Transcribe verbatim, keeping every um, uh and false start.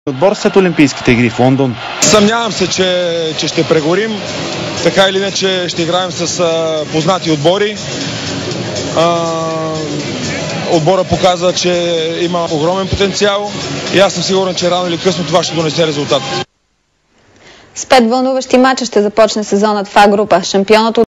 Отбор след Олимпийските игри в Лондон. Съмнявам се, че, че ще прегорим. Така или иначе ще играем с а, познати отбори. А, отбора показа, че има огромен потенциал и аз съм сигурен, че рано или късно това ще донесе резултат. С пет вълнуващи мача ще започне сезонът в А група. Шампионът